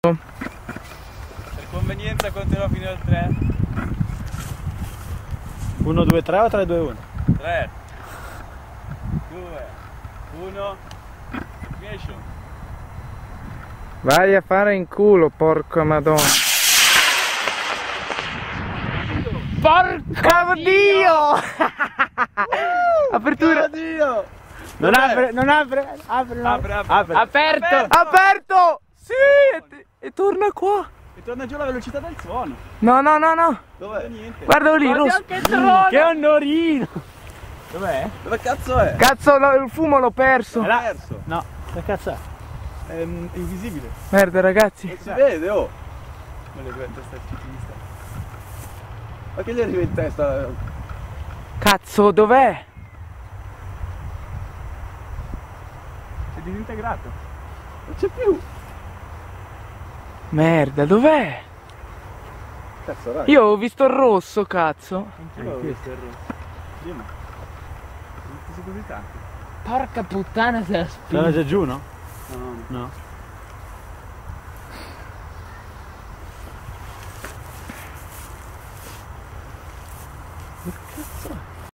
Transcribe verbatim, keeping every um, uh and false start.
Per convenienza conterò fino al tre. uno, due, tre o tre, due, uno? tre, due, uno, action. Vai a fare in culo, porca madonna. Porca Dio! Apertura! Dio! Non apre, non apre, apre, non Apre, apre, apre. Aperto! Aperto! Aperto! Sì! E, e torna qua! E torna giù la velocità del suono. No, no, no, no! Dov'è? Niente. Guardalo lì, rosso! Che onorino! Dov'è? Dove cazzo è? Cazzo, no, il fumo l'ho perso! È perso. No, che cazzo è? È mm, invisibile. Merda, ragazzi! Non si vede, oh! Ma le due teste ciclista. Ma che gli arriva in testa? Cazzo, dov'è? È disintegrato. Non c'è più. Merda, dov'è? Cazzo, raga. Io ho visto il rosso, cazzo! Anch'io l'ho visto il rosso. Io no. Non ti sei così tanti. Porca puttana, se la Era spinta! già giù, no? No, no, no. No. Che cazzo è?